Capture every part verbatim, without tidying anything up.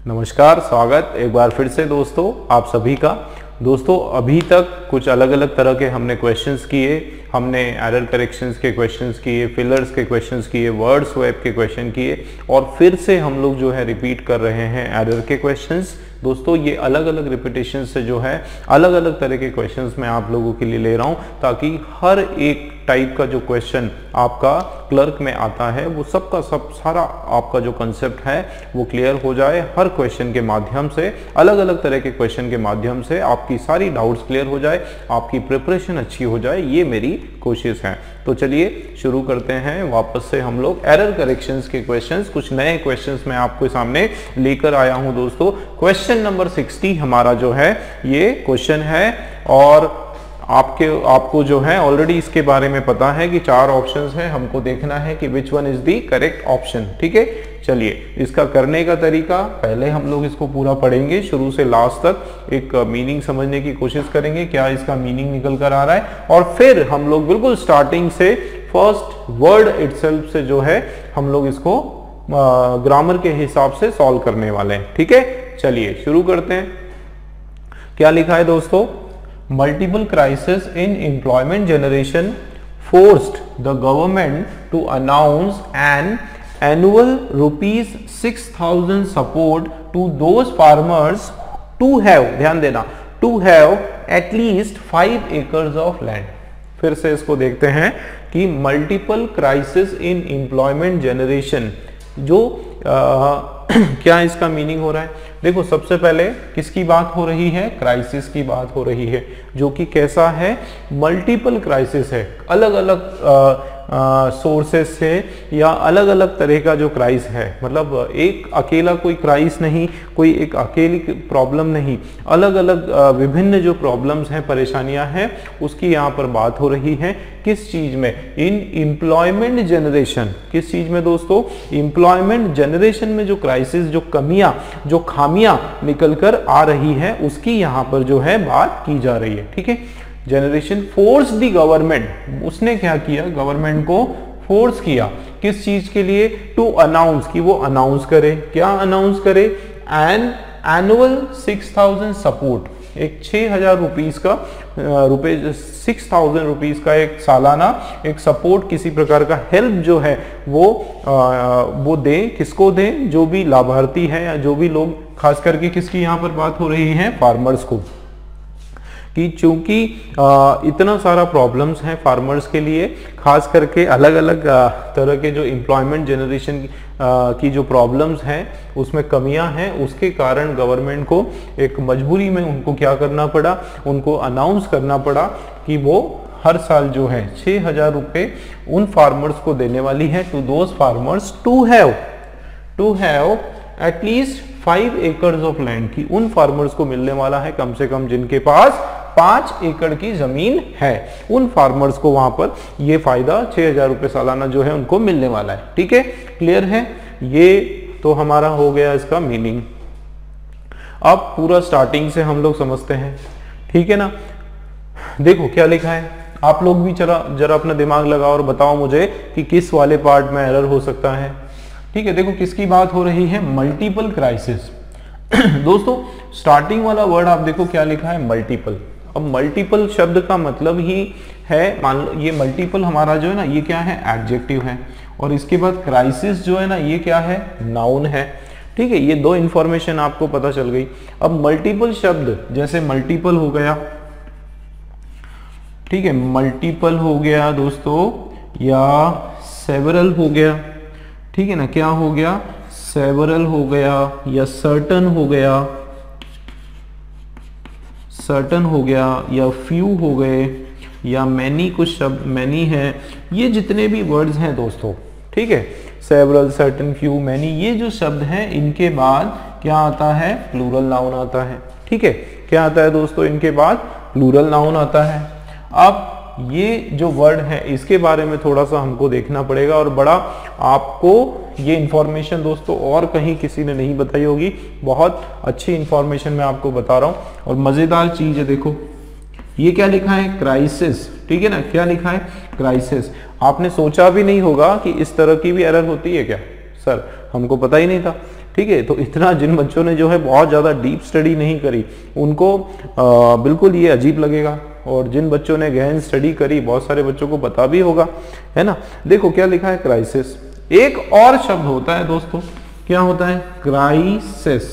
नमस्कार, स्वागत एक बार फिर से दोस्तों आप सभी का। दोस्तों अभी तक कुछ अलग अलग तरह के हमने क्वेश्चंस किए, हमने एरर करेक्शंस के क्वेश्चंस किए, फिलर्स के क्वेश्चंस किए, वर्ड स्वैप के क्वेश्चन किए और फिर से हम लोग जो है रिपीट कर रहे हैं एरर के क्वेश्चंस। दोस्तों ये अलग अलग रिपीटेशन से जो है अलग अलग तरह के क्वेश्चंस मैं आप लोगों के लिए ले रहा हूं, ताकि हर एक टाइप का जो क्वेश्चन आपका क्लर्क में आता है वो सब का सब सारा आपका जो कंसेप्ट है वो क्लियर हो जाए। हर क्वेश्चन के माध्यम से, अलग अलग तरह के क्वेश्चन के माध्यम से आपकी सारी डाउट्स क्लियर हो जाए, आपकी प्रिपरेशन अच्छी हो जाए, ये मेरी कोशिश है। तो चलिए शुरू करते हैं वापस से हम लोग एरर करेक्शंस के क्वेश्चंस। कुछ नए क्वेश्चंस मैं आपके सामने लेकर आया हूं दोस्तों। क्वेश्चन नंबर सिक्सटी हमारा जो है ये क्वेश्चन है और आपके आपको जो है ऑलरेडी इसके बारे में पता है कि चार ऑप्शंस हैं, हमको देखना है कि which one is the correct option. ठीक है, चलिए इसका करने का तरीका, पहले हम लोग इसको पूरा पढ़ेंगे शुरू से लास्ट तक, एक मीनिंग समझने की कोशिश करेंगे क्या इसका मीनिंग निकल कर आ रहा है, और फिर हम लोग बिल्कुल स्टार्टिंग से फर्स्ट वर्ड इटसेल्फ से जो है हम लोग इसको ग्रामर के हिसाब से सॉल्व करने वाले हैं। ठीक है, चलिए शुरू करते हैं। क्या लिखा है दोस्तों? Multiple crises in employment generation forced the government to announce an annual rupees six thousand support to those farmers to have, ध्यान देना, to have at least five acres of land। फिर से इसको देखते हैं कि multiple crisis in employment generation जो आ, क्या इसका मीनिंग हो रहा है? देखो सबसे पहले किसकी बात हो रही है? क्राइसिस की बात हो रही है, जो कि कैसा है? मल्टीपल क्राइसिस है, अलग अलग सोर्सेस से या अलग अलग तरह का जो क्राइस है, मतलब एक अकेला कोई क्राइस नहीं, कोई एक अकेली प्रॉब्लम नहीं, अलग अलग विभिन्न जो प्रॉब्लम्स हैं, परेशानियां हैं, उसकी यहाँ पर बात हो रही है। किस चीज में? In employment generation. किस चीज में दोस्तों? एम्प्लॉयमेंट जनरेशन में जो क्राइसिस, जो कमियां, जो खामियां निकल कर आ रही है, उसकी यहाँ पर जो है बात की जा रही है। ठीक है, जनरेशन फोर्स दी गवर्नमेंट, उसने क्या किया? गवर्नमेंट को फोर्स किया किस चीज के लिए? टू अनाउंस, कि वो अनाउंस करे। क्या अनाउंस करे? An annual six thousand support, एक छह हजार रुपीज का रुपए सिक्स थाउजेंड रुपीज का एक सालाना एक सपोर्ट, किसी प्रकार का हेल्प जो है वो आ, वो दे। किसको दे? जो भी लाभार्थी है या जो भी लोग, खास करके किसकी यहाँ पर बात हो रही है? फार्मर्स को। कि चूंकि इतना सारा प्रॉब्लम्स हैं फार्मर्स के लिए, खास करके अलग अलग तरह के जो एम्प्लॉयमेंट जनरेशन की जो प्रॉब्लम्स हैं उसमें कमियां हैं, उसके कारण गवर्नमेंट को एक मजबूरी में उनको क्या करना पड़ा? उनको अनाउंस करना पड़ा कि वो हर साल जो है छः हजार रुपये उन फार्मर्स को देने वाली है, to those farmers to have to have at least five acres of land, की उन फार्मर्स को मिलने वाला है कम से कम जिनके पास पांच एकड़ की जमीन है, उन फार्मर्स को वहां पर ये फायदा छह हजार रुपये सालाना जो है उनको मिलने वाला है। ठीक है, क्लियर है? ये तो हमारा हो गया इसका मीनिंग। अब पूरा स्टार्टिंग से हम लोग समझते हैं। ठीक है ना? देखो क्या लिखा है, आप लोग भी जरा जरा अपना दिमाग लगाओ और बताओ मुझे कि किस वाले पार्ट में एरर हो सकता है। ठीक है, देखो किसकी बात हो रही है? Multiple crisis. दोस्तों स्टार्टिंग वाला वर्ड आप देखो क्या लिखा है? मल्टीपल। अब मल्टीपल शब्द का मतलब ही है, मान लो ये मल्टीपल हमारा जो है ना, ये क्या है? एडजेक्टिव है, और इसके बाद क्राइसिस जो है ना, ये क्या है? नाउन है। ठीक है, ये दो इंफॉर्मेशन आपको पता चल गई। अब मल्टीपल शब्द, जैसे मल्टीपल हो गया, ठीक है, मल्टीपल हो गया दोस्तों, या सेवरल हो गया। ठीक है ना, क्या हो गया? सेवरल हो गया, या सर्टन हो गया, सर्टन हो गया, या फ्यू हो गए, या मैनी, कुछ शब्द मैनी है। ये जितने भी वर्ड्स हैं दोस्तों, ठीक है, सेवरल, सर्टन, फ्यू, मैनी, ये जो शब्द हैं इनके बाद क्या आता है? प्लूरल नाउन आता है। ठीक है, क्या आता है दोस्तों? इनके बाद प्लूरल नाउन आता है। अब ये जो वर्ड है इसके बारे में थोड़ा सा हमको देखना पड़ेगा, और बड़ा आपको ये इंफॉर्मेशन दोस्तों और कहीं किसी ने नहीं बताई होगी, बहुत अच्छी इंफॉर्मेशन मैं आपको बता रहा हूँ और मजेदार चीज है। देखो ये क्या लिखा है? क्राइसिस। ठीक है ना, क्या लिखा है? क्राइसिस। आपने सोचा भी नहीं होगा कि इस तरह की भी एरर होती है क्या? सर हमको पता ही नहीं था। ठीक है। तो इतना जिन बच्चों ने जो है बहुत ज़्यादा डीप स्टडी नहीं करी उनको आ, बिल्कुल ये अजीब लगेगा, और जिन बच्चों ने गहन स्टडी करी बहुत सारे बच्चों को पता भी होगा, है ना। देखो क्या लिखा है, क्राइसिस। एक और शब्द होता है दोस्तों, क्या होता है, क्राइसिस।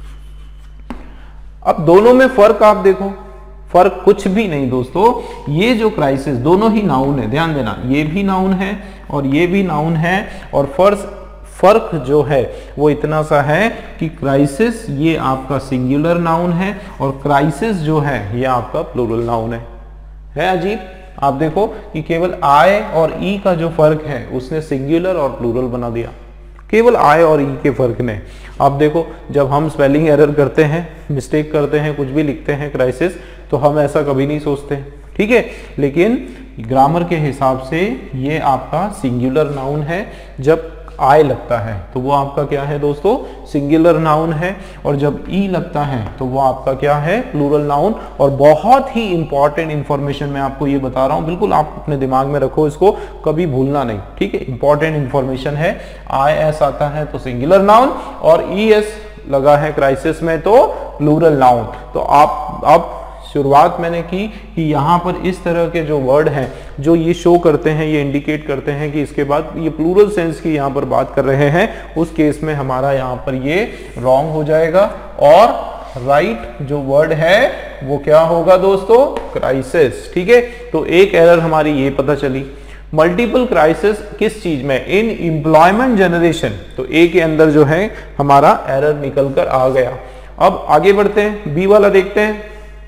अब दोनों में फर्क आप देखो, फर्क कुछ भी नहीं दोस्तों। ये जो क्राइसिस दोनों ही नाउन है, ध्यान देना, ये भी नाउन है और ये भी नाउन है, और फर्स्ट फर्क जो है वो इतना सा है कि क्राइसिस ये आपका सिंगुलर नाउन है और क्राइसिस जो है ये आपका प्लूरल नाउन है। है अजीब? आप देखो कि केवल आई और ई का जो फर्क है उसने सिंगुलर और प्लूरल बना दिया, केवल आई और ई के फर्क ने। आप देखो जब हम स्पेलिंग एरर करते हैं, मिस्टेक करते हैं, कुछ भी लिखते हैं क्राइसिस, तो हम ऐसा कभी नहीं सोचते, ठीक है। लेकिन ग्रामर के हिसाब से ये आपका सिंगुलर नाउन है, जब आई लगता है तो वो आपका क्या है दोस्तों, सिंगुलर नाउन है, और जब ई लगता है तो वो आपका क्या है, प्लूरल नाउन। और बहुत ही इंपॉर्टेंट इंफॉर्मेशन मैं आपको ये बता रहा हूं, बिल्कुल आप अपने दिमाग में रखो, इसको कभी भूलना नहीं, ठीक है। इंपॉर्टेंट इंफॉर्मेशन है, आई एस आता है तो सिंगुलर नाउन, और ई एस लगा है क्राइसिस में तो प्लूरल नाउन। तो आप अब शुरुआत मैंने की कि यहाँ पर इस तरह के जो वर्ड हैं जो ये शो करते हैं, ये इंडिकेट करते हैं कि इसके बाद ये प्लूरल सेंस की यहाँ पर बात कर रहे हैं, उस केस में हमारा यहाँ पर ये रॉन्ग हो जाएगा, और राइट जो वर्ड है वो क्या होगा दोस्तों, क्राइसिस, ठीक है। तो एक एरर हमारी ये पता चली। मल्टीपल क्राइसिस किस चीज में, इन एम्प्लॉयमेंट जनरेशन, तो ए के अंदर जो है हमारा एरर निकल कर आ गया। अब आगे बढ़ते हैं, बी वाला देखते हैं।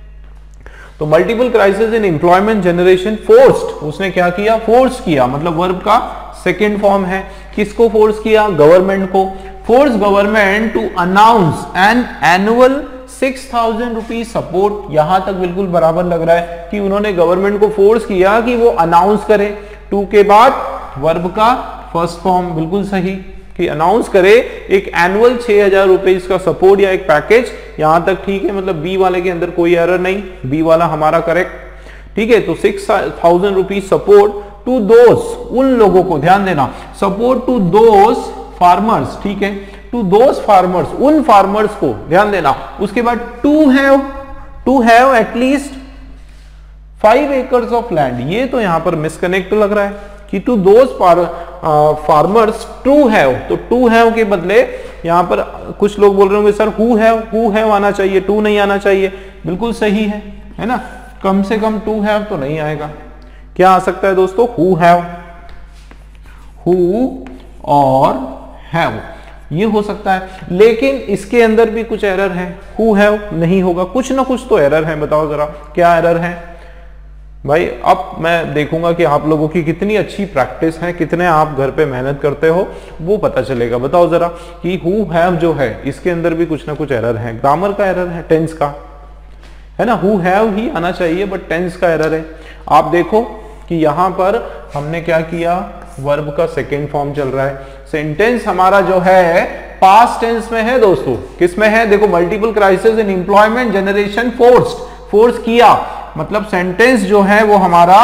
तो multiple crisis in employment generation, forced, उसने क्या किया, फोर्स किया, मतलब वर्ब का सेकेंड फॉर्म है। किसको फोर्स किया, गवर्नमेंट को। Force government to announce an annual six thousand rupees support. यहां तक बिल्कुल बराबर लग रहा है कि उन्होंने गवर्नमेंट को फोर्स किया कि वो अनाउंस करे, टू के बाद वर्ब का फर्स्ट फॉर्म, बिल्कुल सही, कि अनाउंस करे एक एनुअल छह हजार रुपए का सपोर्ट या एक पैकेज। यहां तक ठीक है, मतलब बी वाले के अंदर कोई एरर नहीं, बी वाला हमारा करेक्ट, ठीक है। तो six thousand rupees support to those, उन लोगों को, ध्यान देना, सपोर्ट टू दोस फार्मर्स, ठीक है, टू दोस फार्मर्स, उन फार्मर्स को, ध्यान देना। उसके बाद to have, to have at least five acres of land, ये तो यहां पर मिसकनेक्ट लग रहा है कि to those farmers to have, तो टू हैव के बदले यहां पर कुछ लोग बोल रहे होंगे sir who have, who have आना चाहिए, टू नहीं आना चाहिए, बिल्कुल सही है, है ना। कम से कम टू हैव तो नहीं आएगा, क्या आ सकता है दोस्तों, हु हैव, हु और हैव, ये हो सकता है। लेकिन इसके अंदर भी कुछ एरर है, हु हैव नहीं होगा, कुछ ना कुछ तो एरर है, बताओ जरा क्या एरर है भाई। अब मैं देखूंगा कि आप लोगों की कितनी अच्छी प्रैक्टिस है, कितने आप घर पे मेहनत करते हो, वो पता चलेगा। बताओ जरा कि हु हैव जो है इसके अंदर भी कुछ ना कुछ एरर है, ग्रामर का एरर है, टेंस का, है ना। हु हैव ही आना चाहिए बट टेंस का एरर है। आप देखो कि यहां पर हमने क्या किया, वर्ब का सेकेंड फॉर्म चल रहा है, सेंटेंस हमारा जो है पास्ट टेंस में है दोस्तों, किस में है, देखो, multiple crisis in employment generation forced, force किया, मतलब सेंटेंस जो है वो हमारा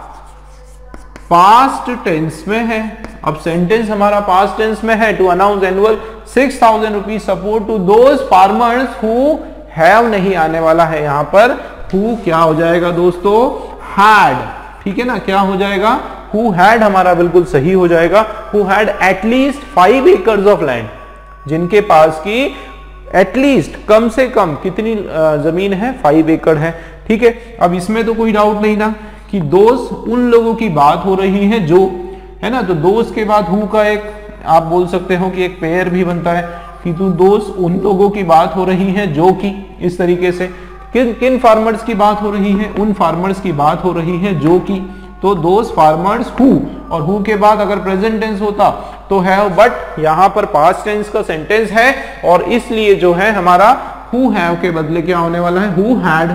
पास्ट टेंस में है। अब सेंटेंस हमारा पास्ट टेंस में है, to announce annual six thousand rupees support to those farmers who have नहीं आने वाला है, यहां पर हु क्या हो जाएगा दोस्तों, हैड, ठीक है ना, क्या हो जाएगा, हु हैड हमारा बिल्कुल सही हो जाएगा। Who had at least five acres of land, जिनके पास की एटलीस्ट कम से कम कितनी जमीन है, फाइव एकड़ है, ठीक है। अब इसमें तो कोई डाउट नहीं ना कि दोस्त उन लोगों की बात हो रही है जो, है ना, तो दोस्त के बाद हु का एक आप बोल सकते हो कि एक पेयर भी बनता है कि तू दोस्त उन लोगों की बात हो रही है जो कि, इस तरीके से किन किन फार्मर्स की बात हो रही है, उन फार्मर्स की बात हो रही है जो कि, तो दोस्त फार्मर्स हु, और हु के बाद अगर प्रेजेंट टेंस होता तो हैव, बट यहां पर पास्ट टेंस का सेंटेंस है और इसलिए जो है हमारा हु हैव के बदले क्या होने वाला है, हु हैड,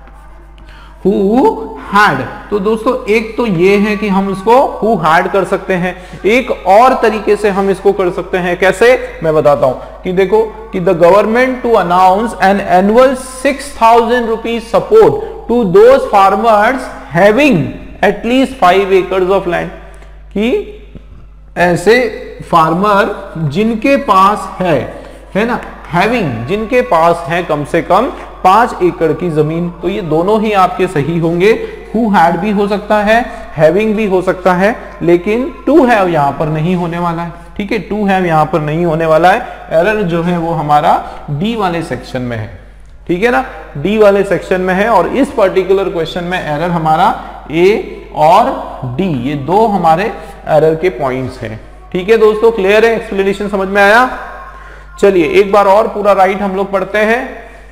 हु हैड। तो दोस्तों एक तो ये है कि हम इसको हु हैड कर सकते हैं, एक और तरीके से हम इसको कर सकते हैं, कैसे मैं बताता हूं कि देखो कि the government to announce an annual six thousand rupees support to those farmers having at least five acres of land, कि ऐसे फार्मर जिनके पास है है ना, हैविंग जिनके पास है कम से कम पांच एकड़ की जमीन, तो ये दोनों ही आपके सही होंगे। हु हैड भी हो सकता है, हैविंग भी हो सकता है, लेकिन टू हैव यहां पर नहीं होने वाला है। ठीक है, टू हैव यहां पर नहीं होने वाला है। एरर जो है वो हमारा डी वाले सेक्शन में है। ठीक है ना, डी वाले सेक्शन में है और इस पर्टिकुलर क्वेश्चन में एरर हमारा ए और डी, ये दो हमारे एरर के पॉइंट्स हैं। ठीक है दोस्तों, क्लियर है, एक्सप्लेनेशन समझ में आया। चलिए एक बार और पूरा राइट हम लोग पढ़ते हैं।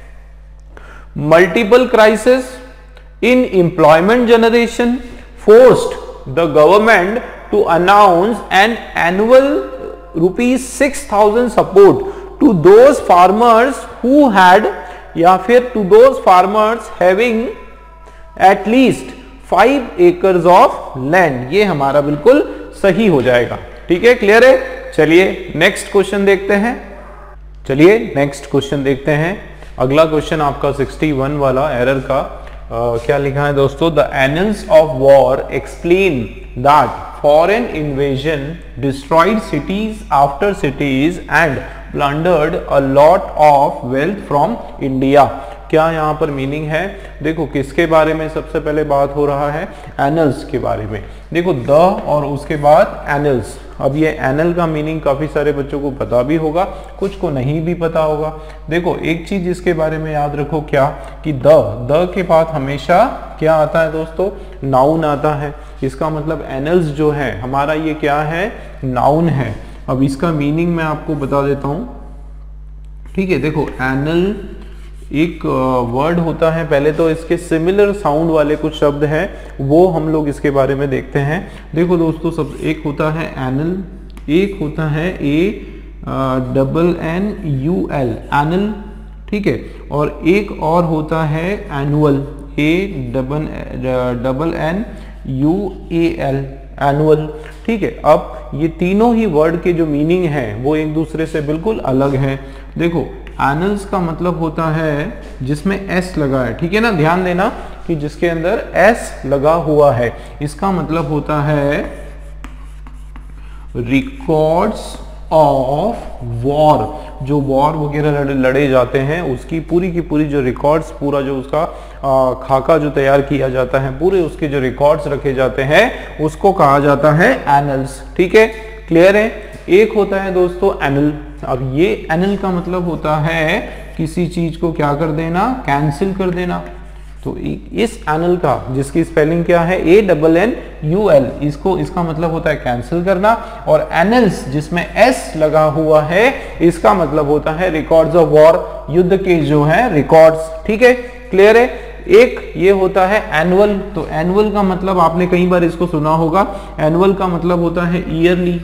Multiple crisis in employment generation forced the government to announce an annual rupees six thousand support to those farmers who had या फिर to those farmers having at least five acres of land। ये हमारा बिल्कुल सही हो जाएगा। ठीक है, क्लियर है। चलिए नेक्स्ट क्वेश्चन देखते हैं। चलिए नेक्स्ट क्वेश्चन देखते हैं। अगला क्वेश्चन आपका इकसठ वाला एरर का Uh, क्या लिखा है दोस्तों, the annals of war explain that foreign invasion destroyed cities after cities and plundered a lot of wealth from India. क्या यहाँ पर मीनिंग है? देखो किसके बारे में सबसे पहले बात हो रहा है, एनल्स के बारे में। देखो द और उसके बाद एनल्स। अब ये एनल का मीनिंग काफी सारे बच्चों को पता भी होगा, कुछ को नहीं भी पता होगा। देखो एक चीज इसके बारे में याद रखो, क्या कि द द के बाद हमेशा क्या आता है दोस्तों, नाउन आता है। इसका मतलब एनल्स जो है हमारा ये क्या है, नाउन है। अब इसका मीनिंग मैं आपको बता देता हूं। ठीक है, देखो एनल एक वर्ड होता है, पहले तो इसके सिमिलर साउंड वाले कुछ शब्द हैं, वो हम लोग इसके बारे में देखते हैं। देखो दोस्तों, सब एक होता है एनल, एक होता है A double N U L, annal. ठीक है, और एक और होता है annual, A double double N U A L, annual. ठीक है, अब ये तीनों ही वर्ड के जो मीनिंग है वो एक दूसरे से बिल्कुल अलग है। देखो एनल्स का मतलब होता है जिसमें एस लगा है। ठीक है ना, ध्यान देना कि जिसके अंदर एस लगा हुआ है, इसका मतलब होता है रिकॉर्ड्स ऑफ वॉर। जो वॉर वगैरह लड़े, लड़े जाते हैं उसकी पूरी की पूरी जो रिकॉर्ड्स, पूरा जो उसका आ, खाका जो तैयार किया जाता है, पूरे उसके जो रिकॉर्ड्स रखे जाते हैं उसको कहा जाता है एनल्स। ठीक है, क्लियर है। एक होता है दोस्तों एनल। अब ये एनल का मतलब होता है किसी चीज को क्या कर देना, कैंसिल कर देना। तो इस एनल का जिसकी स्पेलिंग क्या है, A double N U L, इसको इसका मतलब होता है कैंसिल करना। और एनल्स जिसमें एस लगा हुआ है, इसका मतलब होता है रिकॉर्ड्स ऑफ वॉर, युद्ध के जो है रिकॉर्ड्स। ठीक है, क्लियर है। एक ये होता है एनुअल। तो एनुअल का मतलब आपने कई बार इसको सुना होगा, एनुअल का मतलब होता है ईयरली,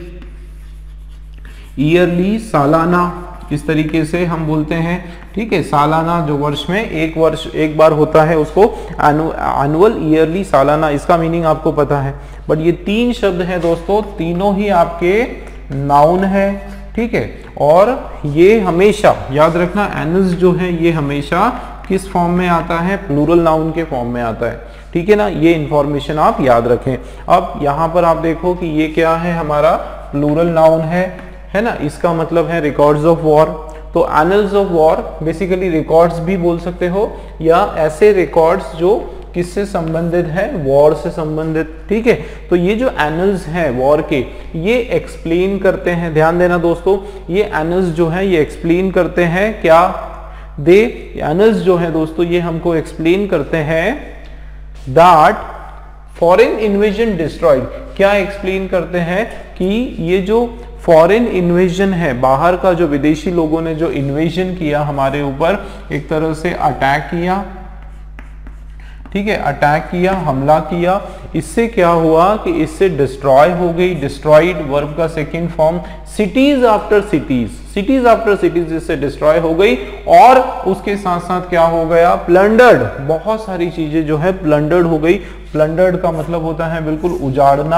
ईयरली सालाना, इस तरीके से हम बोलते हैं। ठीक है, सालाना जो वर्ष में एक वर्ष एक बार होता है उसको एनुअल, ईयरली, सालाना, इसका मीनिंग आपको पता है। बट ये तीन शब्द हैं दोस्तों, तीनों ही आपके नाउन है। ठीक है, और ये हमेशा याद रखना, एनल्स जो है ये हमेशा किस फॉर्म में आता है, प्लूरल नाउन के फॉर्म में आता है। ठीक है ना, ये इंफॉर्मेशन आप याद रखें। अब यहाँ पर आप देखो कि ये क्या है, हमारा प्लूरल नाउन है, है ना, इसका मतलब है रिकॉर्ड्स ऑफ वॉर। तो annals of war basically records भी बोल सकते हो, या ऐसे रिकॉर्ड्स जो किससे संबंधित है, वॉर से संबंधित। ठीक है, तो ये जो एनल्स हैं वॉर के, ये एक्सप्लेन करते हैं, ध्यान देना दोस्तों, ये एनल्स जो है ये एक्सप्लेन करते हैं क्या, दे एनल्स जो है दोस्तों ये हमको एक्सप्लेन करते हैं दैट फॉरेन इन्वेजन डिस्ट्रॉयड। क्या एक्सप्लेन करते हैं कि ये जो फॉरेन इन्वेजन है, बाहर का जो विदेशी लोगों ने जो इन्वेजन किया हमारे ऊपर, एक तरह से अटैक किया। ठीक है, अटैक किया, हमला किया, इससे क्या हुआ कि इससे डिस्ट्रॉय हो गई, डिस्ट्रॉयड वर्ब का second form, cities after cities, cities after cities इससे डिस्ट्रॉय हो गई। और उसके साथ साथ क्या हो गया, प्लंडर्ड, बहुत सारी चीजें जो है प्लंडर्ड हो गई। प्लंडर्ड का मतलब होता है बिल्कुल उजाड़ना,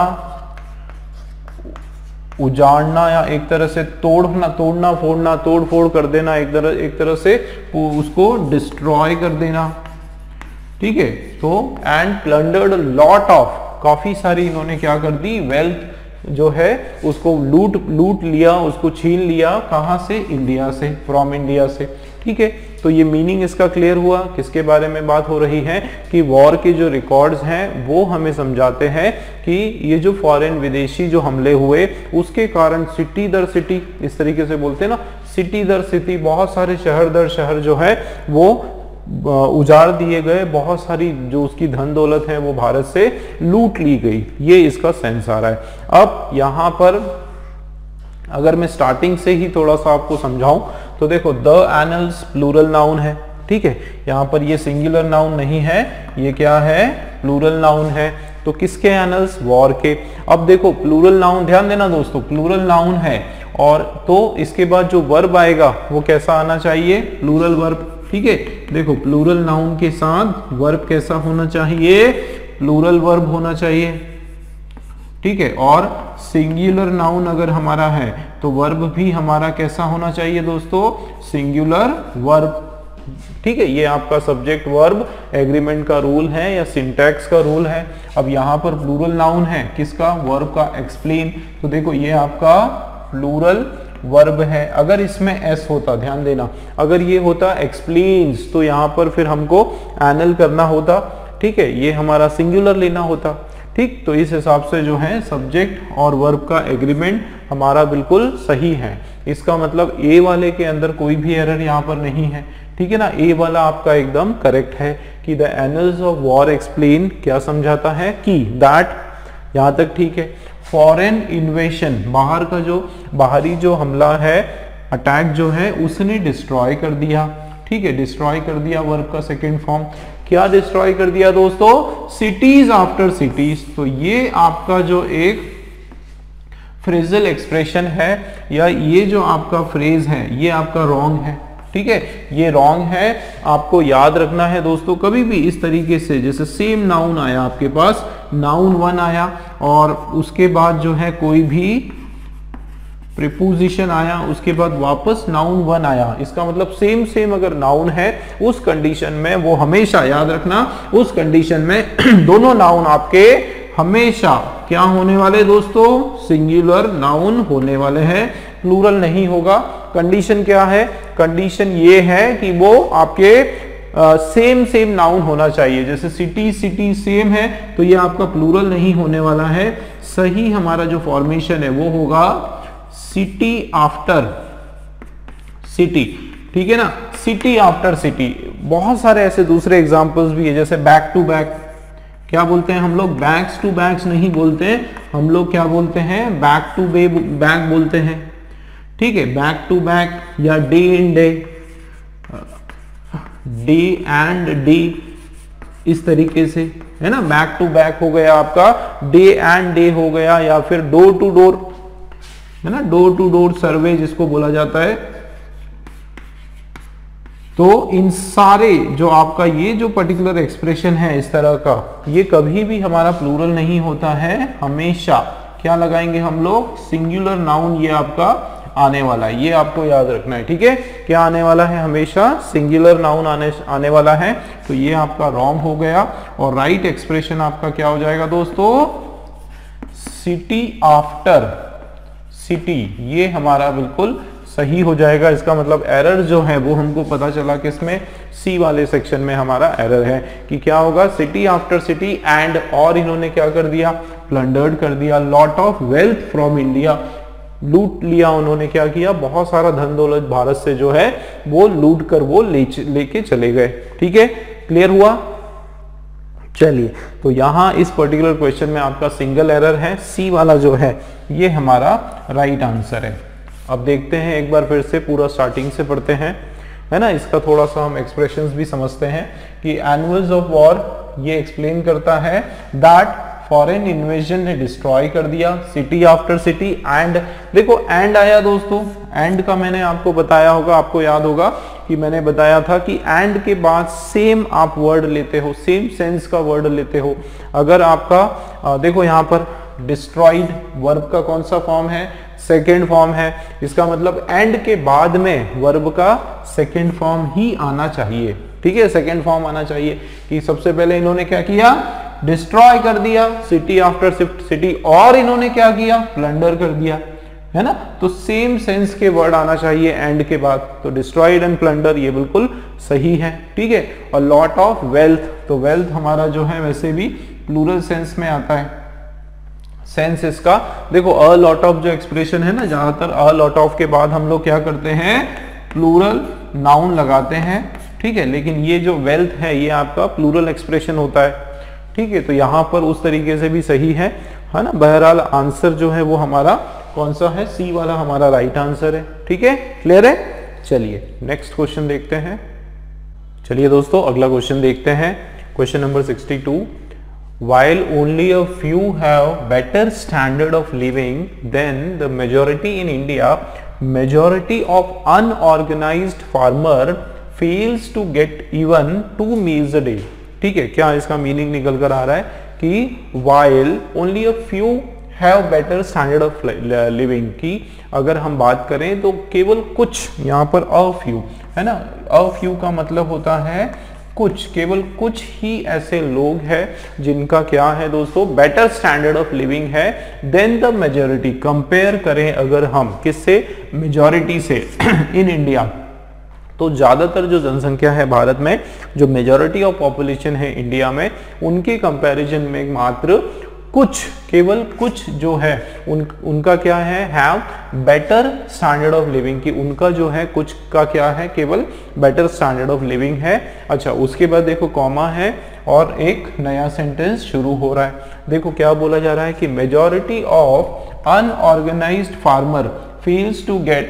उजाड़ना या एक तरह से तोड़ना, तोड़ना फोड़ना, तोड़ फोड़ कर देना, एक तरह एक तरह से उसको डिस्ट्रॉय कर देना। ठीक है, तो एंड प्लंडर्ड लॉट ऑफ, काफी सारी इन्होंने क्या कर दी, वेल्थ जो है उसको लूट लूट लिया, उसको छीन लिया, कहाँ से? इंडिया से, फ्रॉम इंडिया से। ठीक है, तो ये मीनिंग इसका क्लियर हुआ। किसके बारे में बात हो रही है कि वॉर के जो रिकॉर्ड्स हैं वो हमें समझाते हैं कि ये जो फॉरेन विदेशी जो हमले हुए उसके कारण सिटी दर सिटी, इस तरीके से बोलते हैं ना, सिटी दर सिटी, बहुत सारे शहर दर शहर जो है वो उजाड़ दिए गए, बहुत सारी जो उसकी धन दौलत है वो भारत से लूट ली गई। ये इसका सेंस आ रहा है। अब यहाँ पर अगर मैं स्टार्टिंग से ही थोड़ा सा आपको समझाऊं तो देखो, द एनल्स प्लूरल नाउन है। ठीक है, यहाँ पर ये सिंगुलर नाउन नहीं है, ये क्या है? प्लूरल नाउन है। तो किसके एनल्स? वॉर के। अब देखो प्लूरल नाउन, ध्यान देना दोस्तों, प्लूरल नाउन है और तो इसके बाद जो वर्ब आएगा वो कैसा आना चाहिए? Plural verb. ठीक है, देखो प्लूरल नाउन के साथ वर्ब कैसा होना चाहिए? प्लूरल वर्ब होना चाहिए। ठीक है, और सिंगुलर नाउन अगर हमारा है तो वर्ब भी हमारा कैसा होना चाहिए दोस्तों? Singular verb. ठीक है, ये आपका सब्जेक्ट वर्ब एग्रीमेंट का रूल है या सिंटैक्स का रूल है। अब यहाँ पर प्लूरल नाउन है किसका? वर्ब का। एक्सप्लेन, तो देखो ये आपका प्लूरल वर्ब है। अगर इसमें एस होता, ध्यान देना, अगर ये होता एक्सप्लेन्स तो यहाँ पर फिर हमको एनल करना होता। ठीक है, ये हमारा सिंगुलर लेना होता। ठीक, तो इस हिसाब से जो है सब्जेक्ट और वर्ब का एग्रीमेंट हमारा बिल्कुल सही है। इसका मतलब ए वाले के अंदर कोई भी एरर यहाँ पर नहीं है। ठीक है ना, ए वाला आपका एकदम करेक्ट है कि the annals of war explain क्या समझाता है कि दैट, यहाँ तक ठीक है। फॉरेन इन्वेशन, बाहर का जो बाहरी जो हमला है, अटैक जो है, उसने डिस्ट्रॉय कर दिया। ठीक है, डिस्ट्रॉय कर दिया वर्ब का सेकेंड फॉर्म। क्या डिस्ट्रॉय कर दिया दोस्तों? Cities after cities. तो ये आपका जो एक फ्रेजल एक्सप्रेशन है या ये जो आपका फ्रेज है ये आपका रॉन्ग है। ठीक है, ये रॉन्ग है, आपको याद रखना है दोस्तों। कभी भी इस तरीके से, जैसे सेम नाउन आया आपके पास, नाउन वन आया और उसके बाद जो है कोई भी प्रीपोजिशन आया, उसके बाद वापस नाउन वन आया, इसका मतलब सेम सेम अगर नाउन है उस कंडीशन में वो हमेशा याद रखना, उस कंडीशन में दोनों नाउन आपके हमेशा क्या होने वाले दोस्तों? सिंगुलर नाउन होने वाले हैं, प्लूरल नहीं होगा। कंडीशन क्या है? कंडीशन ये है कि वो आपके सेम सेम नाउन होना चाहिए। जैसे सिटी सिटी सेम है तो ये आपका प्लूरल नहीं होने वाला है। सही हमारा जो फॉर्मेशन है वो होगा सिटी आफ्टर सिटी। ठीक है ना, सिटी आफ्टर सिटी। बहुत सारे ऐसे दूसरे एग्जांपल्स भी है, जैसे बैक टू बैक। क्या बोलते हैं हम लोग? बैक्स टू बैक्स नहीं बोलते हैं हम लोग, क्या बोलते हैं? बैक टू बैक बोलते हैं। ठीक है, बैक टू बैक या day in day, day and day, इस तरीके से है ना। बैक टू बैक हो गया आपका, डे एंड डे हो गया, या फिर डोर टू डोर है ना, डोर टू डोर सर्वे जिसको बोला जाता है। तो इन सारे जो आपका ये जो पर्टिकुलर एक्सप्रेशन है इस तरह का, ये कभी भी हमारा प्लूरल नहीं होता है। हमेशा क्या लगाएंगे हम लोग? सिंगुलर नाउन ये आपका आने वाला है, ये आपको याद रखना है। ठीक है, क्या आने वाला है? हमेशा सिंगुलर नाउन आने आने वाला है। तो ये आपका रॉन्ग हो गया और राइट एक्सप्रेशन आपका क्या हो जाएगा दोस्तों? सिटी आफ्टर सिटी, ये हमारा बिल्कुल सही हो जाएगा। इसका मतलब एरर जो है वो हमको पता चला किसमें? सी वाले सेक्शन में हमारा एरर है कि क्या होगा? सिटी आफ्टर सिटी एंड, और इन्होंने क्या कर दिया? प्लंडर्ड कर दिया lot of wealth from India. लूट लिया उन्होंने, क्या किया? बहुत सारा धन दौलत भारत से जो है वो लूट कर वो ले लेके चले गए। ठीक है, क्लियर हुआ? चलिए, तो यहां इस पर्टिकुलर क्वेश्चन में आपका सिंगल एरर है, सी वाला जो है ये हमारा राइट आंसर है। अब देखते हैं एक बार फिर से, पूरा स्टार्टिंग से पढ़ते हैं, है ना। इसका थोड़ा सा हम एक्सप्रेशंस भी समझते हैं कि एनुअल्स ऑफ वॉर ये एक्सप्लेन करता है दैट फॉरेन इन्वेजन ने डिस्ट्रॉय कर दिया सिटी आफ्टर सिटी एंड। देखो एंड आया दोस्तों, एंड का मैंने आपको बताया होगा, आपको याद होगा कि मैंने बताया था कि एंड के बाद सेम आप वर्ड लेते हो, सेम सेंस का वर्ड लेते हो। अगर आपका देखो यहाँ पर डिस्ट्रॉयड वर्ब का कौन सा फॉर्म है? सेकेंड फॉर्म है। इसका मतलब एंड के बाद में वर्ब का सेकेंड फॉर्म ही आना चाहिए। ठीक है, सेकेंड फॉर्म आना चाहिए कि सबसे पहले इन्होंने क्या किया? डिस्ट्रॉय कर दिया सिटी आफ्टर सिटी, और इन्होंने क्या किया, प्लंडर कर दिया, है ना। तो सेम सेंस के वर्ड आना चाहिए एंड के बाद, तो डिस्ट्रॉयड एंड प्लंडर ये बिल्कुल सही है, ठीक है। और लॉट ऑफ वेल्थ, तो वेल्थ हमारा जो है वैसे भी प्लूरल सेंस में आता है। सेंस इसका देखो, अ लॉट ऑफ जो एक्सप्रेशन है ना, ज्यादातर अ लॉट ऑफ के बाद हम लोग क्या करते हैं, प्लूरल नाउन लगाते हैं, ठीक है। लेकिन ये जो वेल्थ है ये आपका प्लूरल एक्सप्रेशन होता है, ठीक है। तो यहाँ पर उस तरीके से भी सही है, है ना। बहरहाल आंसर जो है वो हमारा कौन सा है, सी वाला हमारा राइट आंसर है, ठीक है। क्लियर है। चलिए नेक्स्ट क्वेश्चन देखते हैं। चलिए दोस्तों अगला क्वेश्चन देखते हैं, question number sixty two. While only a few have better standard of living than the majority in India, majority of unorganized farmer fails to get even two meals a day। ठीक है, क्या इसका meaning निकल कर आ रहा है कि while only a few have better standard of living की अगर हम बात करें तो केवल कुछ, यहाँ पर a few है ना, a few का मतलब होता है कुछ, केवल कुछ ही ऐसे लोग हैं जिनका क्या है दोस्तों, बेटर स्टैंडर्ड ऑफ लिविंग है देन द मेजॉरिटी। कंपेयर करें अगर हम किससे, मेजॉरिटी से इन इंडिया, तो ज्यादातर जो जनसंख्या है भारत में, जो मेजॉरिटी ऑफ पॉपुलेशन है इंडिया में, उनके कंपैरिजन में मात्र कुछ, केवल कुछ जो है उन उनका क्या है, have better standard of living की, उनका जो है कुछ का क्या है, केवल बेटर स्टैंडर्ड ऑफ लिविंग है। अच्छा, उसके बाद देखो कॉमा है और एक नया सेंटेंस शुरू हो रहा है। देखो क्या बोला जा रहा है कि majority of unorganised farmer fails to get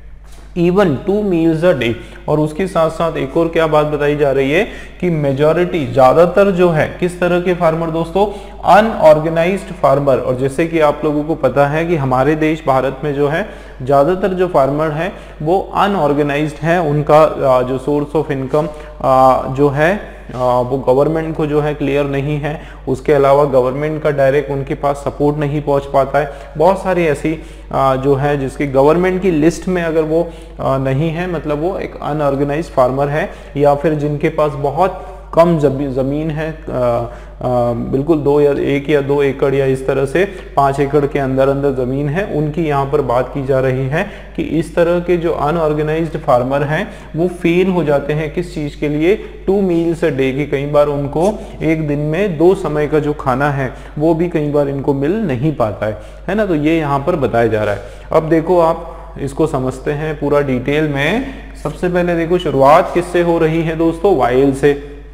even two meals a day. और उसके साथ साथ एक और क्या बात बताई जा रही है कि मेजॉरिटी, ज्यादातर जो है किस तरह के फार्मर दोस्तों, अनऑर्गेनाइज्ड फार्मर। और जैसे कि आप लोगों को पता है कि हमारे देश भारत में जो है ज्यादातर जो फार्मर है वो अनऑर्गेनाइज्ड है, उनका जो सोर्स ऑफ इनकम जो है वो गवर्नमेंट को जो है क्लियर नहीं है, उसके अलावा गवर्नमेंट का डायरेक्ट उनके पास सपोर्ट नहीं पहुंच पाता है। बहुत सारी ऐसी जो है जिसकी गवर्नमेंट की लिस्ट में अगर वो नहीं है, मतलब वो एक अनऑर्गेनाइज्ड फार्मर है, या फिर जिनके पास बहुत कम जमीन है, आ, आ, बिल्कुल दो या एक या दो एकड़ या इस तरह से पाँच एकड़ के अंदर अंदर ज़मीन है, उनकी यहाँ पर बात की जा रही है कि इस तरह के जो अनऑर्गेनाइज्ड फार्मर हैं वो फेल हो जाते हैं किस चीज़ के लिए, टू मील्स अ डे की। कई बार उनको एक दिन में दो समय का जो खाना है वो भी कई बार इनको मिल नहीं पाता है, है ना। तो ये यहाँ पर बताया जा रहा है। अब देखो आप इसको समझते हैं पूरा डिटेल में। सबसे पहले देखो शुरुआत किससे हो रही है दोस्तों, वाइल से।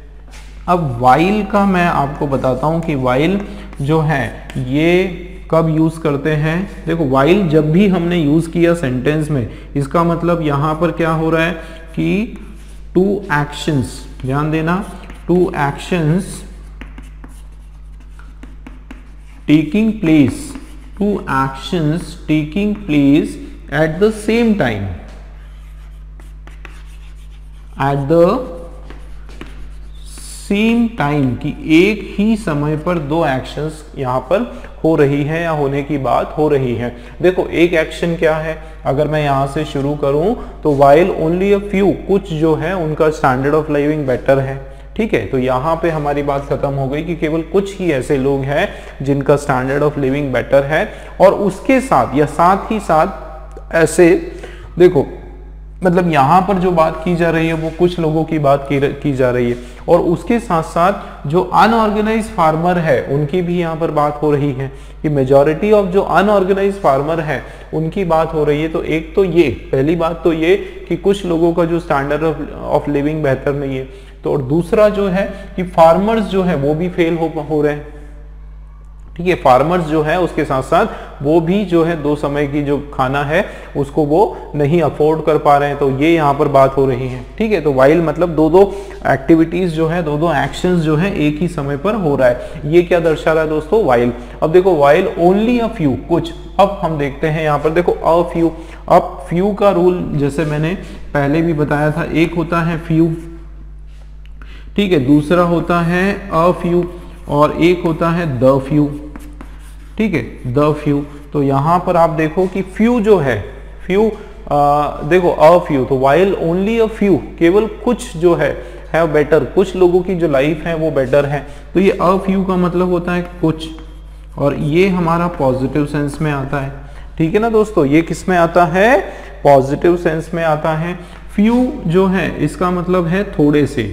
अब वाइल का मैं आपको बताता हूं कि वाइल जो है ये कब यूज करते हैं। देखो वाइल जब भी हमने यूज किया सेंटेंस में, इसका मतलब यहां पर क्या हो रहा है कि टू एक्शंस, ध्यान देना, two actions taking place, two actions taking place at the same time, at the same time की एक ही समय पर दो एक्शंस यहां पर हो रही है या होने की बात हो रही है। देखो एक एक्शन क्या है, अगर मैं यहां से शुरू करूं तो वाइल ओनली अ फ्यू, कुछ जो है उनका स्टैंडर्ड ऑफ लिविंग बेटर है, ठीक है। तो यहाँ पे हमारी बात खत्म हो गई कि केवल कुछ ही ऐसे लोग हैं जिनका स्टैंडर्ड ऑफ लिविंग बेटर है, और उसके साथ या साथ ही साथ ऐसे, देखो मतलब यहाँ पर जो बात की जा रही है वो कुछ लोगों की बात की, की जा रही है, और उसके साथ साथ जो अनऑर्गेनाइज्ड फार्मर है उनकी भी यहाँ पर बात हो रही है कि मेजॉरिटी ऑफ जो अनऑर्गेनाइज्ड फार्मर है उनकी बात हो रही है। तो एक तो ये पहली बात तो ये कि कुछ लोगों का जो स्टैंडर्ड ऑफ ऑफ लिविंग बेहतर नहीं है, तो और दूसरा जो है कि फार्मर्स जो है वो भी फेल हो, हो रहे हैं, ठीक है। फार्मर्स जो है उसके साथ साथ वो भी जो है दो समय की जो खाना है उसको वो नहीं अफोर्ड कर पा रहे हैं, तो ये यहाँ पर बात हो रही है, ठीक है। तो वाइल मतलब दो दो एक्टिविटीज जो है, दो दो एक्शंस जो है एक ही समय पर हो रहा है, ये क्या दर्शा रहा है दोस्तों, वाइल। अब देखो वाइल ओनली अ फ्यू, कुछ। अब हम देखते हैं यहाँ पर देखो अ फ्यू। अब फ्यू का रूल जैसे मैंने पहले भी बताया था, एक होता है फ्यू, ठीक है, दूसरा होता है अ फ्यू, और एक होता है द फ्यू, ठीक है, द फ्यू। तो यहां पर आप देखो कि फ्यू जो है, फ्यू आ, देखो अ फ्यू, तो वाइल ओनली अ फ्यू, केवल कुछ जो है हैव बेटर, कुछ लोगों की जो लाइफ है वो बेटर है। तो ये अ फ्यू का मतलब होता है कुछ, और ये हमारा पॉजिटिव सेंस में आता है, ठीक है ना दोस्तों। ये किस में आता है? पॉजिटिव सेंस में आता है। फ्यू जो है इसका मतलब है थोड़े से,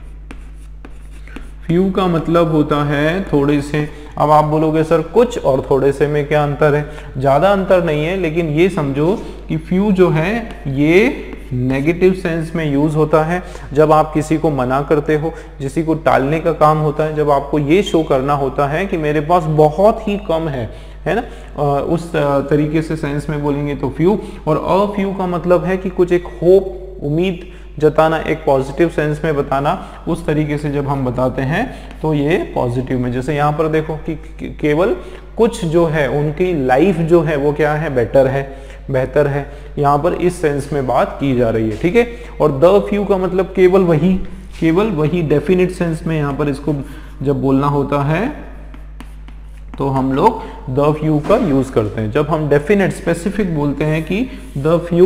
फ्यू का मतलब होता है थोड़े से। अब आप बोलोगे सर कुछ और थोड़े से में क्या अंतर है? ज्यादा अंतर नहीं है, लेकिन ये समझो कि फ्यू जो है ये नेगेटिव सेंस में यूज होता है जब आप किसी को मना करते हो, किसी को टालने का काम होता है, जब आपको ये शो करना होता है कि मेरे पास बहुत ही कम है, है ना, उस तरीके से सेंस में बोलेंगे तो फ्यू। और अ फ्यू का मतलब है कि कुछ एक होप, उम्मीद जताना, एक पॉजिटिव सेंस में बताना, उस तरीके से जब हम बताते हैं तो ये पॉजिटिव में। जैसे यहाँ पर देखो कि केवल कुछ जो है उनकी लाइफ जो है वो क्या है? बेटर है, बेहतर है। यहाँ पर इस सेंस में बात की जा रही है, ठीक है। और द फ्यू का मतलब केवल वही, केवल वही डेफिनेट सेंस में यहाँ पर इसको जब बोलना होता है तो हम लोग द फ्यू का यूज करते हैं। जब हम डेफिनेट स्पेसिफिक बोलते हैं कि the few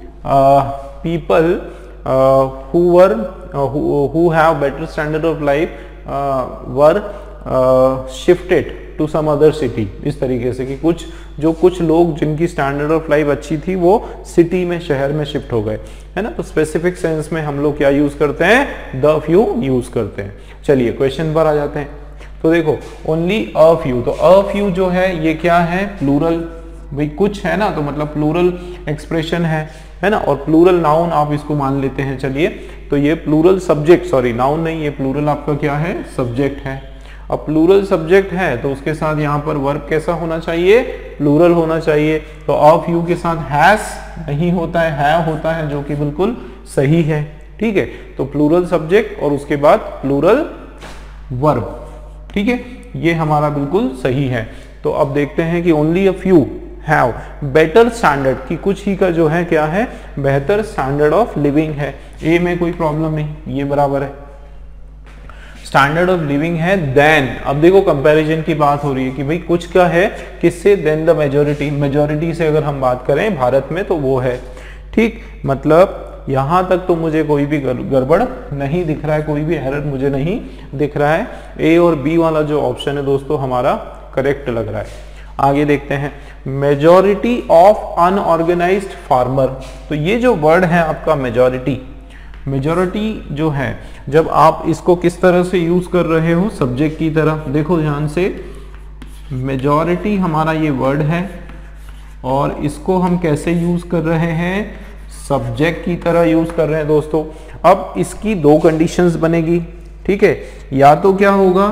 people who were uh, who, who have better standard of life uh, were uh, shifted to some other city, इस तरीके से कि कुछ जो कुछ लोग जिनकी स्टैंडर्ड ऑफ लाइफ अच्छी थी वो सिटी में, शहर में शिफ्ट हो गए, है ना। तो स्पेसिफिक सेंस में हम लोग क्या यूज करते हैं? द फ्यू यूज करते हैं। चलिए क्वेश्चन पर आ जाते हैं। तो देखो ओनली अ फ्यू, तो अ फ्यू जो है ये क्या है? प्लूरल, भाई कुछ है ना, तो मतलब प्लूरल एक्सप्रेशन है, है ना। और प्लूरल नाउन आप इसको मान लेते हैं। चलिए तो ये प्लूरल सब्जेक्ट, सॉरी नाउन नहीं, ये प्लूरल आपका क्या है? सब्जेक्ट है। अब प्लूरल सब्जेक्ट है तो उसके साथ यहाँ पर वर्ब कैसा होना चाहिए? प्लूरल होना चाहिए। तो ऑफ यू के साथ हैज नहीं होता है, है होता है, जो कि बिल्कुल सही है, ठीक है। तो प्लूरल सब्जेक्ट और उसके बाद प्लूरल वर्ब, ठीक है, ये हमारा बिल्कुल सही है। तो अब देखते हैं कि only a few have better standard, की कुछ ही का जो है क्या है? बेहतर स्टैंडर्ड ऑफ लिविंग है। ए में कोई प्रॉब्लम नहीं, ये बराबर है। स्टैंडर्ड ऑफ लिविंग है देन, अब देखो कंपैरिजन की बात हो रही है कि भाई कुछ का है किससे? देन द मेजोरिटी, मेजोरिटी से अगर हम बात करें भारत में तो वो है, ठीक। मतलब यहां तक तो मुझे कोई भी गड़बड़ नहीं दिख रहा है, कोई भी एरर मुझे नहीं दिख रहा है। ए और बी वाला जो ऑप्शन है दोस्तों हमारा करेक्ट लग रहा है। आगे देखते हैं, मेजॉरिटी ऑफ अनऑर्गेनाइज्ड फार्मर। तो ये जो वर्ड है आपका मेजॉरिटी, मेजॉरिटी जो है जब आप इसको किस तरह से यूज कर रहे हो? सब्जेक्ट की तरह। देखो ध्यान से, मेजॉरिटी हमारा ये वर्ड है और इसको हम कैसे यूज कर रहे हैं? सब्जेक्ट की तरह यूज कर रहे हैं दोस्तों। अब इसकी दो कंडीशंस बनेगी, ठीक है। या तो क्या होगा,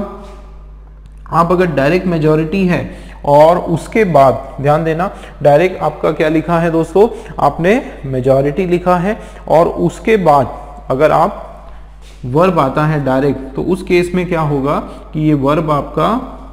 आप अगर डायरेक्ट मेजॉरिटी है और उसके बाद ध्यान देना, डायरेक्ट आपका क्या लिखा है दोस्तों? आपने मेजॉरिटी लिखा है और उसके बाद अगर आप वर्ब आता है डायरेक्ट, तो उस केस में क्या होगा कि ये वर्ब आपका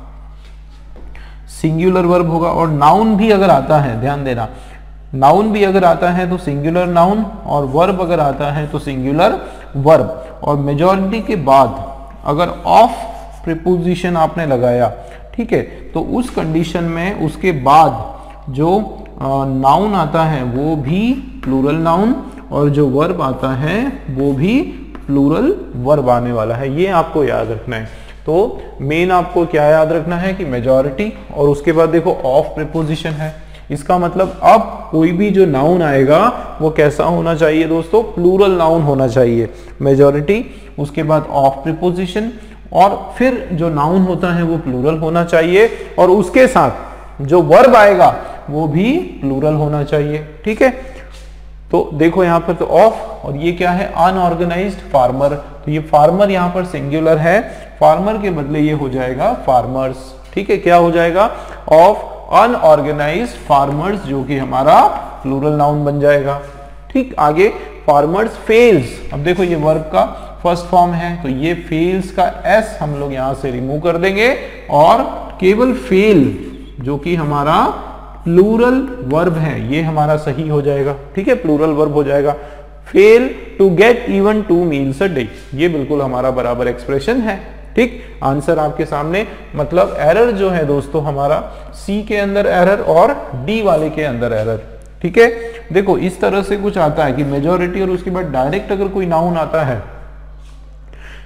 सिंगुलर वर्ब होगा। और नाउन भी अगर आता है, ध्यान देना, नाउन भी अगर आता है तो सिंगुलर नाउन, और वर्ब अगर आता है तो सिंगुलर वर्ब। और मेजॉरिटी के बाद अगर ऑफ प्रीपोजिशन आपने लगाया, ठीक है, तो उस कंडीशन में उसके बाद जो नाउन आता है वो भी प्लूरल नाउन और जो वर्ब आता है वो भी प्लूरल वर्ब आने वाला है। ये आपको याद रखना है। तो मेन आपको क्या याद रखना है कि मेजॉरिटी और उसके बाद देखो ऑफ प्रीपोजिशन है। इसका मतलब अब कोई भी जो नाउन आएगा वो कैसा होना चाहिए दोस्तों? प्लूरल नाउन होना चाहिए। मेजॉरिटी, उसके बाद ऑफ प्रीपोजिशन, और फिर जो नाउन होता है वो प्लूरल होना चाहिए, और उसके साथ जो वर्ब आएगा वो भी प्लूरल होना चाहिए, ठीक है। तो देखो यहाँ पर तो ऑफ, और ये क्या है? Unorganised farmer. तो ये फार्मर यहाँ पर सिंगुलर है, फार्मर के बदले ये हो जाएगा फार्मर्स, ठीक है। क्या हो जाएगा? ऑफ अनऑर्गेनाइज्ड फार्मर्स, जो कि हमारा प्लूरल नाउन बन जाएगा, ठीक। आगे फार्मर्स फेल्स। अब देखो ये वर्ब का फर्स्ट फॉर्म है, तो ये फेल्स का एस हम लोग यहां से रिमूव कर देंगे और केवल फेल जो कि हमारा प्लूरल वर्ब है ये हमारा सही हो जाएगा, ठीक है, प्लूरल वर्ब हो जाएगा। Fail to get even two meals a day, ये बिल्कुल हमारा बराबर एक्सप्रेशन है, ठीक। आंसर आपके सामने, मतलब एरर जो है दोस्तों हमारा सी के अंदर एरर और डी वाले के अंदर एरर, ठीक है। देखो इस तरह से कुछ आता है कि मेजॉरिटी और उसके बाद डायरेक्ट अगर कोई नाउन आता है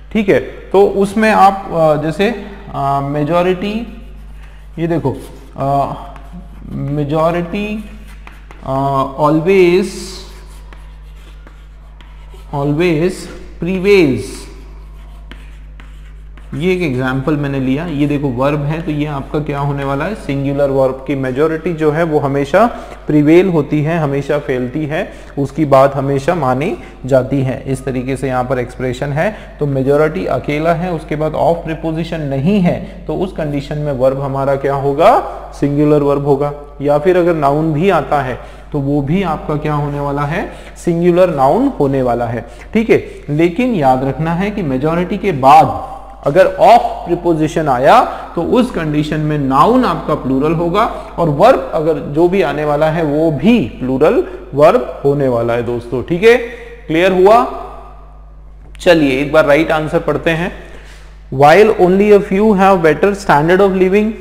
ठीक है। तो उसमें आप जैसे मेजॉरिटी, ये देखो मेजॉरिटी ऑलवेज ऑलवेज प्रीवेल्स, ये एक एग्जाम्पल मैंने लिया। ये देखो वर्ब है, तो ये आपका क्या होने वाला है, सिंगुलर वर्ब की मेजॉरिटी जो है वो हमेशा प्रिवेल होती है, हमेशा फैलती है, उसकी बात हमेशा मानी जाती है। इस तरीके से यहाँ पर एक्सप्रेशन है। तो मेजॉरिटी अकेला है, उसके बाद ऑफ प्रीपोजिशन नहीं है, तो उस कंडीशन में वर्ब हमारा क्या होगा, सिंगुलर वर्ब होगा। या फिर अगर नाउन भी आता है तो वो भी आपका क्या होने वाला है, सिंगुलर नाउन होने वाला है। ठीक है, लेकिन याद रखना है कि मेजॉरिटी के बाद अगर ऑफ प्रीपोजिशन आया तो उस कंडीशन में नाउन आपका प्लूरल होगा और वर्ब अगर जो भी आने वाला है वो भी प्लूरल वर्ब होने वाला है दोस्तों। ठीक है, क्लियर हुआ? चलिए एक बार राइट आंसर पढ़ते हैं। While only a few have better standard of living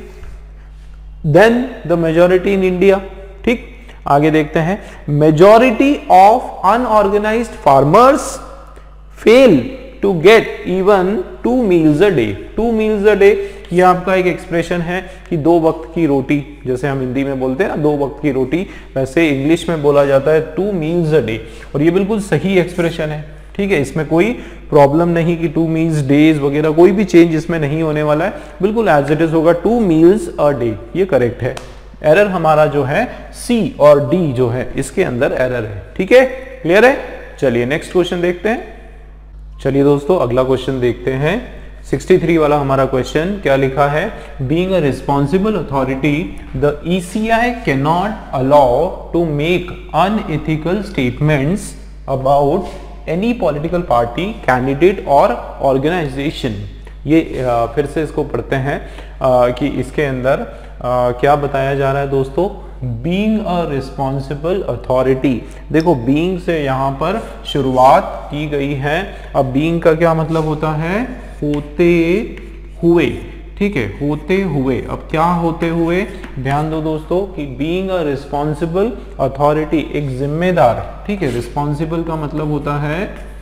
than the majority in India, ठीक, आगे देखते हैं। Majority of unorganized farmers fail to get even two meals a day। two meals a day ये आपका एक expression है कि दो वक्त की रोटी, जैसे हम हिंदी में बोलते हैं ना दो वक्त की रोटी, वैसे इंग्लिश में बोला जाता है टू मील्स अ डे। और ये बिल्कुल सही एक्सप्रेशन है। ठीक है, इसमें कोई प्रॉब्लम नहीं कि टू मील्स डेज वगैरह, कोई भी चेंज इसमें नहीं होने वाला है, बिल्कुल एज इट इज होगा, टू मील्स अ डे, ये करेक्ट है। एरर हमारा जो है सी और डी जो है इसके अंदर एरर है। ठीक है, क्लियर है? चलिए नेक्स्ट क्वेश्चन देखते हैं। चलिए दोस्तों अगला क्वेश्चन देखते हैं। तिरसठ वाला हमारा क्वेश्चन क्या लिखा है, being a responsible authority the ECI can not allow to make unethical statements about any political party, candidate और ऑर्गेनाइजेशन। ये आ, फिर से इसको पढ़ते हैं आ, कि इसके अंदर आ, क्या बताया जा रहा है दोस्तों, बीइंग अ रिस्पॉन्सिबल अथॉरिटी। देखो बीइंग से यहाँ पर शुरुआत की गई है। अब बीइंग का क्या मतलब होता है, होते हुए। ठीक है, होते हुए। अब क्या होते हुए, ध्यान दो दोस्तों कि बीइंग अ रिस्पॉन्सिबल अथॉरिटी, एक जिम्मेदार। ठीक है, रिस्पॉन्सिबल का मतलब होता है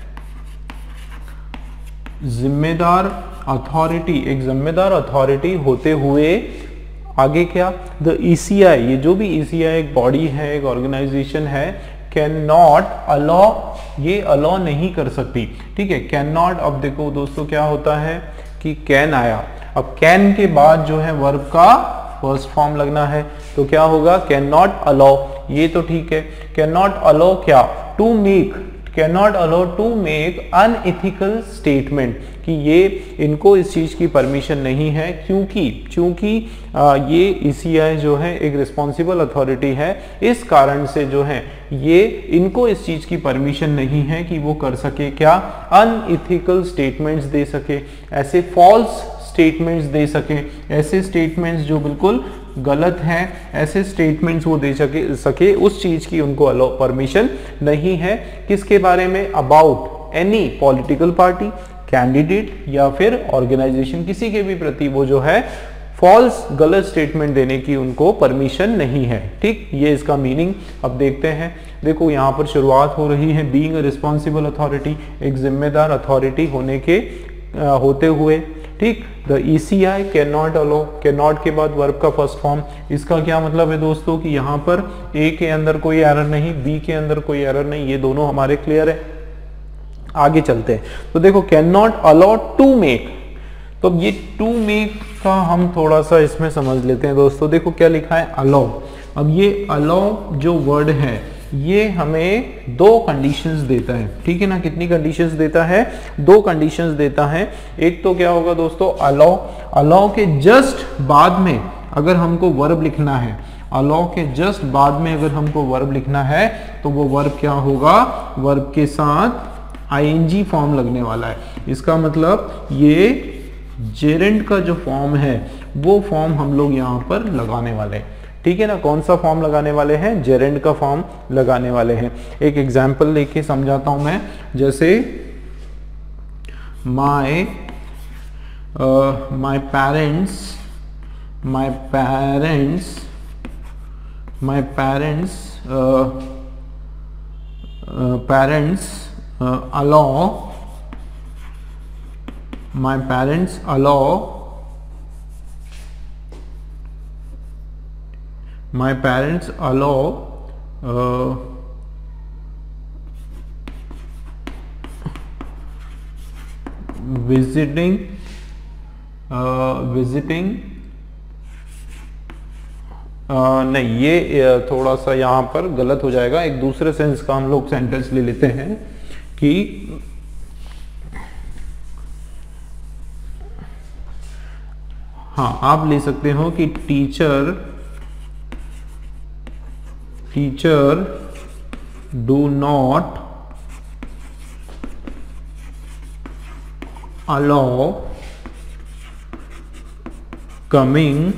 जिम्मेदार, अथॉरिटी एक जिम्मेदार अथॉरिटी होते हुए। आगे क्या, द ईसीआई, ये जो भी ईसीआई एक बॉडी है, एक ऑर्गेनाइजेशन है, कैन नॉट अलाउ, ये अलाउ नहीं कर सकती। ठीक है, कैन नॉट। अब देखो दोस्तों क्या होता है कि कैन आया, अब कैन के बाद जो है वर्ब का फर्स्ट फॉर्म लगना है, तो क्या होगा, कैन नॉट अलाउ। ये तो ठीक है, कैन नॉट अलाउ क्या, to make, can not allow to make unethical statement, कि ये इनको इस चीज की परमिशन नहीं है, क्योंकि क्योंकि ये ईसीआई जो है एक रिस्पॉन्सिबल अथॉरिटी है, इस कारण से जो है ये इनको इस चीज की परमिशन नहीं है कि वो कर सके क्या, अनएथिकल स्टेटमेंट्स दे सके, ऐसे फॉल्स स्टेटमेंट्स दे सके, ऐसे स्टेटमेंट्स जो बिल्कुल गलत हैं, ऐसे स्टेटमेंट्स वो दे सके सके उस चीज की उनको अलाउ परमिशन नहीं है। किसके बारे में, about any political party, candidate या फिर ऑर्गेनाइजेशन, किसी के भी प्रति वो जो है फॉल्स गलत स्टेटमेंट देने की उनको परमिशन नहीं है। ठीक, ये इसका मीनिंग अब देखते हैं। देखो यहाँ पर शुरुआत हो रही है बीइंग अ रिस्पॉन्सिबल अथॉरिटी, एक जिम्मेदार अथॉरिटी होने के आ, होते हुए। ठीक, the ECI can not allow, can not के बाद वर्ब का फर्स्ट फॉर्म। इसका क्या मतलब है दोस्तों कि यहाँ पर ए के अंदर कोई एरर नहीं, बी के अंदर कोई एरर नहीं, ये दोनों हमारे क्लियर है। आगे चलते हैं, तो देखो can not allow to make, तो ये टू मेक का हम थोड़ा सा इसमें समझ लेते हैं दोस्तों। देखो क्या लिखा है, अलाउ। अब ये अलाउ जो वर्ड है ये हमें दो कंडीशंस देता है। ठीक है ना, कितनी कंडीशंस देता है, दो कंडीशंस देता है। एक तो क्या होगा दोस्तों, अलाउ, अलाउ के जस्ट बाद में अगर हमको वर्ब लिखना है, अलाउ के जस्ट बाद में अगर हमको वर्ब लिखना है तो वो वर्ब क्या होगा, वर्ब के साथ आईएनजी फॉर्म लगने वाला है। इसका मतलब ये जेरेंड का जो फॉर्म है वो फॉर्म हम लोग यहाँ पर लगाने वाले हैं। ठीक है ना, कौन सा फॉर्म लगाने वाले हैं, जेरेंड का फॉर्म लगाने वाले हैं। एक एग्जाम्पल लेके समझाता हूं मैं, जैसे my my parents my parents my parents parents allow my parents allow my parents allow visiting visiting Uh, नहीं, ये थोड़ा सा यहाँ पर गलत हो जाएगा। एक दूसरे सेंस का हम लोग सेंटेंस ले लेते हैं कि हाँ, आप ले सकते हो कि teacher teacher do not allow coming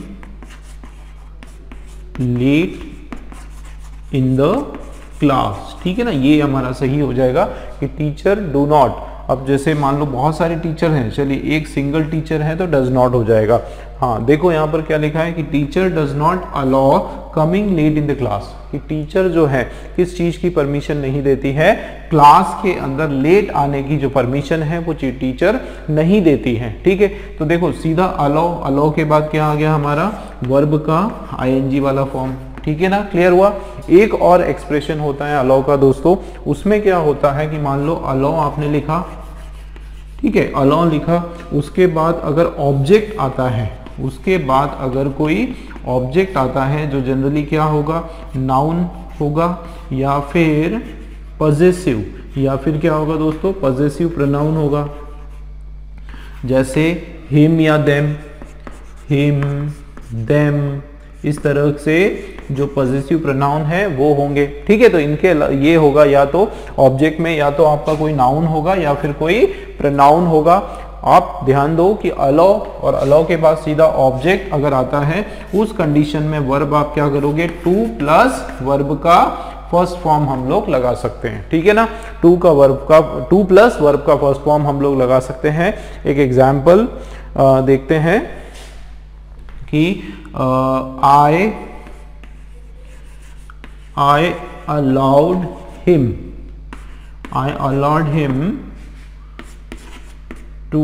late in the class. ठीक है ना, ये हमारा सही हो जाएगा कि टीचर डू नॉट। अब जैसे मान लो बहुत सारे टीचर हैं, चलिए एक सिंगल टीचर है तो डज नॉट हो जाएगा। हाँ देखो यहाँ पर क्या लिखा है कि teacher does not allow coming late in the class, कि टीचर जो है किस चीज की परमिशन नहीं देती है, क्लास के अंदर लेट आने की जो परमिशन है वो टीचर नहीं देती है। ठीक है, तो देखो सीधा अलाउ, अलाउ के बाद क्या आ गया हमारा वर्ब का आईएनजी वाला फॉर्म। ठीक है ना, क्लियर हुआ। एक और एक्सप्रेशन होता है अलाउ का दोस्तों, उसमें क्या होता है कि मान लो अलाउ आपने लिखा, ठीक है, अलाउ लिखा, उसके बाद अगर ऑब्जेक्ट आता है, उसके बाद अगर कोई ऑब्जेक्ट आता है जो जनरली क्या होगा, नाउन होगा या फिर पजेसिव, या फिर क्या होगा दोस्तों, पजेसिव प्रोनाउन होगा, जैसे हिम या देम, हिम देम, इस तरह से जो पॉजिटिव प्रोनाउन है वो होंगे। ठीक है, तो इनके ये होगा या तो ऑब्जेक्ट में या तो आपका कोई नाउन होगा या फिर कोई प्रोनाउन होगा। आप ध्यान दो कि अलाउ और अलाउ के बाद सीधा ऑब्जेक्ट अगर आता है, उस कंडीशन में वर्ब आप क्या करोगे, टू प्लस वर्ब का फर्स्ट फॉर्म हम लोग लगा सकते हैं। ठीक है ना, टू का वर्ब का टू प्लस वर्ब का फर्स्ट फॉर्म हम लोग लगा सकते हैं। एक एग्जाम्पल देखते हैं कि I I allowed him, I allowed him to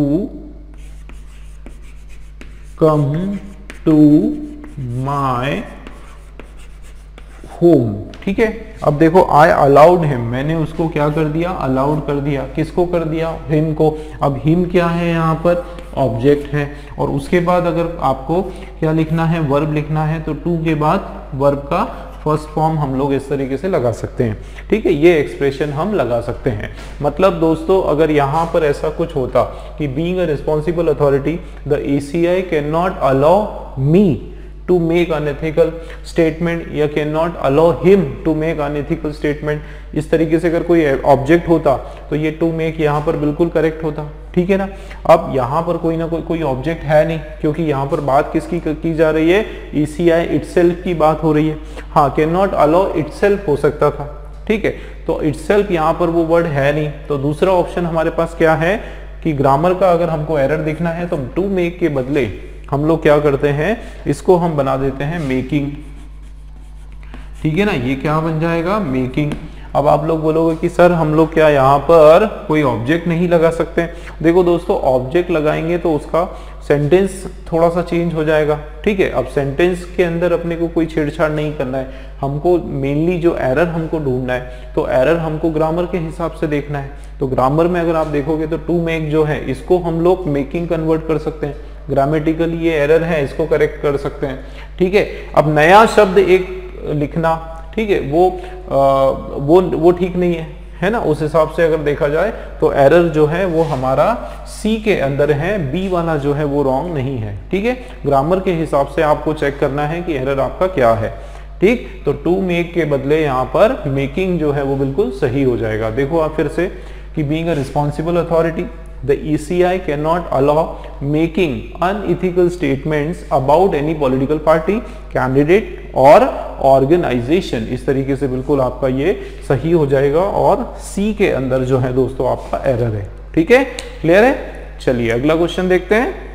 come to my home. ठीक है, अब देखो आई अलाउड हिम, मैंने उसको क्या कर दिया, अलाउड कर दिया। किसको कर दिया, हिम को। अब हिम क्या है, यहाँ पर ऑब्जेक्ट है, और उसके बाद अगर आपको क्या लिखना है, वर्ब लिखना है, तो टू के बाद वर्ब का फर्स्ट फॉर्म हम लोग इस तरीके से लगा सकते हैं। ठीक है, ये एक्सप्रेशन हम लगा सकते हैं। मतलब दोस्तों अगर यहाँ पर ऐसा कुछ होता कि being a responsible authority the ACI can not allow me to make unethical statement या can not allow him to make unethical statement, इस तरीके से अगर कोई ऑब्जेक्ट होता तो ये टू मेक यहाँ पर बिल्कुल करेक्ट होता। ठीक है ना, अब यहाँ पर कोई ना कोई कोई ऑब्जेक्ट है नहीं, क्योंकि यहाँ पर बात किसकी की जा रही है, ईसीआई इटसेल्फ की बात हो रही है। हाँ, कैन नॉट अलाउ इटसेल्फ हो सकता था। ठीक है, तो इटसेल्फ यहाँ पर वो वर्ड है नहीं, तो दूसरा ऑप्शन हमारे पास क्या है कि ग्रामर का अगर हमको एरर दिखना है तो टू मेक के बदले हम लोग क्या करते हैं, इसको हम बना देते हैं मेकिंग। ठीक है ना, ये क्या बन जाएगा, मेकिंग। अब आप लोग बोलोगे कि सर हम लोग क्या यहाँ पर कोई ऑब्जेक्ट नहीं लगा सकते। देखो दोस्तों, ऑब्जेक्ट लगाएंगे तो उसका सेंटेंस थोड़ा सा चेंज हो जाएगा। ठीक है, अब सेंटेंस के अंदर अपने को कोई छेड़छाड़ नहीं करना है, हमको मेनली जो एरर हमको ढूंढना है, तो एरर हमको ग्रामर के हिसाब से देखना है। तो ग्रामर में अगर आप देखोगे तो टू मेक जो है इसको हम लोग मेकिंग कन्वर्ट कर सकते हैं, ग्रामेटिकली ये एरर है, इसको करेक्ट कर सकते हैं। ठीक है, अब नया शब्द एक लिखना, ठीक है, वो आ, वो वो ठीक नहीं है, है ना। उस हिसाब से अगर देखा जाए तो एरर जो है वो हमारा सी के अंदर है, बी वाला जो है वो रॉन्ग नहीं है। ठीक है, ग्रामर के हिसाब से आपको चेक करना है कि एरर आपका क्या है। ठीक, तो टू मेक के बदले यहाँ पर मेकिंग जो है वो बिल्कुल सही हो जाएगा। देखो आप फिर से कि being a responsible authority the E C I cannot allow making unethical statements about any political party, candidate or organization। इस तरीके से बिल्कुल आपका ये सही हो जाएगा, और C के अंदर जो है दोस्तों आपका एरर है। ठीक है, क्लियर है। चलिए अगला क्वेश्चन देखते हैं।